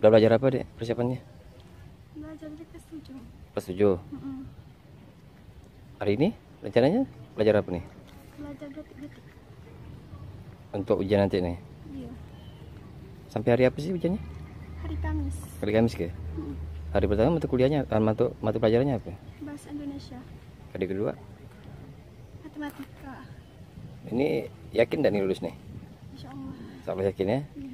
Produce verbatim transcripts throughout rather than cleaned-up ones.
Udah belajar apa, Dek, persiapannya? Belajar di kelas tujuh. Kelas tujuh. Mm-mm. Hari ini rencananya belajar apa nih? Belajar detik-detik. Untuk ujian nanti nih. Iya. Sampai hari apa sih ujiannya? Hari Kamis. Hari Kamis ke? Mm. Hari pertama mata kuliahnya, ah, mata, mata pelajarannya apa? Bahasa Indonesia. Hari kedua? Matematika. Ini yakin dan nih lulus nih? Insya Allah. Sampai yakin ya? Iya.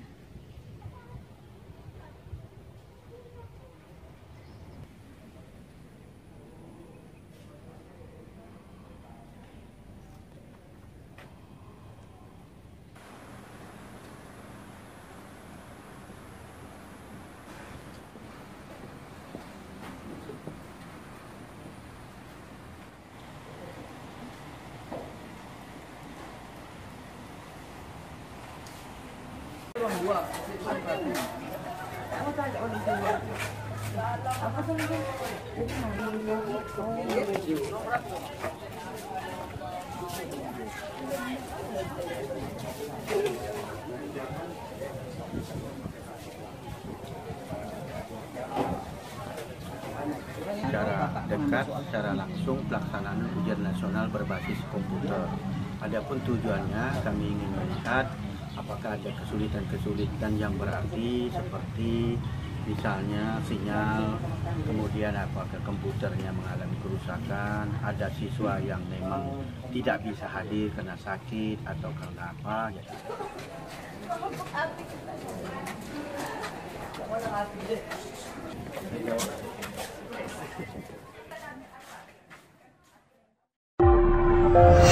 Secara dekat, secara langsung pelaksanaan ujian nasional berbasis komputer. Adapun tujuannya kami ingin melihat apakah ada kesulitan-kesulitan yang berarti seperti misalnya sinyal, kemudian apakah komputernya mengalami kerusakan, ada siswa yang memang tidak bisa hadir karena sakit atau karena apa. Ya.